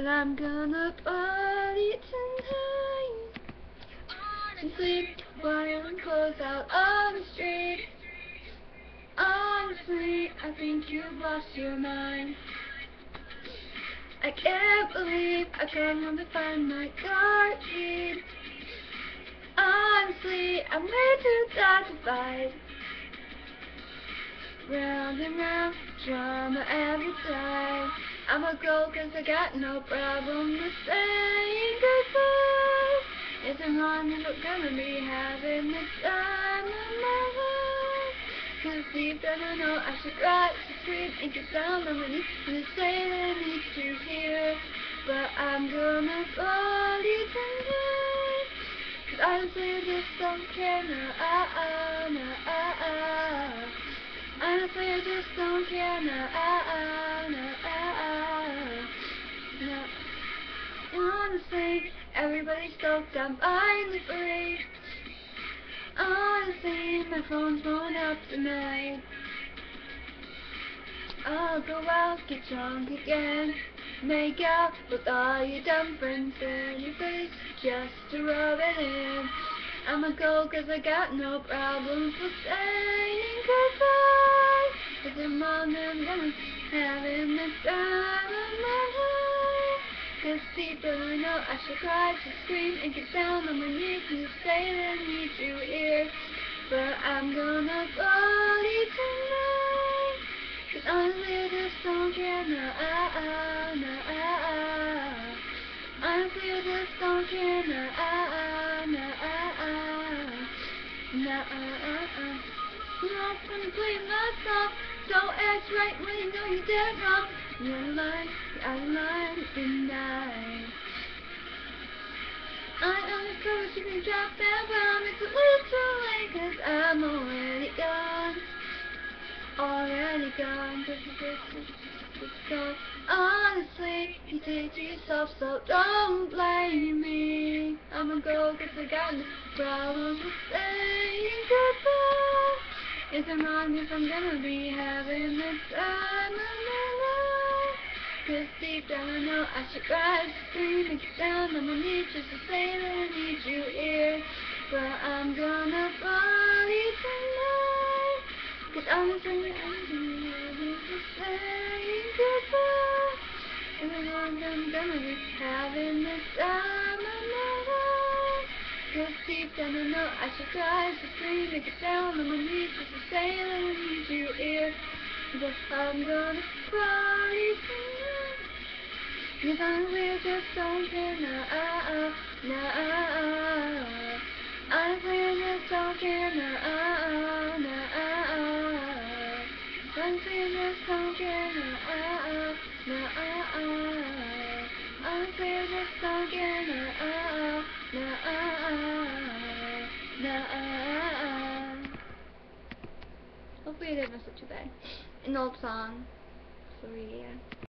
but I'm gonna party tonight and sleep while I'm close out on the street. Honestly, I think you've lost your mind. I can't believe I come home to find my car keys. Honestly, I'm way too satisfied. Round and round, drama every time. I'ma go 'cause I got no problem with saying goodbye. Isn't wrong if I'm gonna be having the time of my life. 'Cause deep down I know I should cry, to scream, and get down on my knees and say that I need you here. But I'm gonna party tonight, 'cause honestly I just don't care now. Honestly, I just don't care now. Honestly, everybody's stoked, I'm finally free. Honestly, my phone's blowing up tonight. I'll go out, get drunk again, make out with all your dumb friends in your face just to rub it in. I'ma go 'cause I got no problems with saying goodbye. 'Cause I'm on and I'm having the time of my life. 'Cause deep down I know I should cry, to scream, and get down on my knees and say that I need you here. But I'm gonna party tonight, 'cause honestly I just don't care now. Honestly I just don't care now. I'm not gonna play my song. Don't act right when you know you're dead wrong. You're out of line, you're out of line tonight. I understand what you can drop that bomb. It's a little too late 'cause I'm already gone. Already gone. Just gone. Honestly, you did it to yourself, so don't blame me. I'ma go 'cause I got no problems with saying goodbye. Isn't wrong if I'm gonna be having the time of my life. 'Cause deep down I know I should cry, scream, and get down on my knees just to say that I need you here. But I'm gonna party tonight, 'cause honestly I'm ready to say goodbye. Isn't wrong I'm gonna be having the time of my life. 'Cause deep down I know I should cry, to scream, and get down on my knees just to say that I need you here. But I'm gonna party tonight, 'cause honestly I just don't care now. Honestly I just don't care now. Honestly I just don't care now. Honestly I just don't care now. Hopefully I didn't mess up too bad. An old song. So yeah.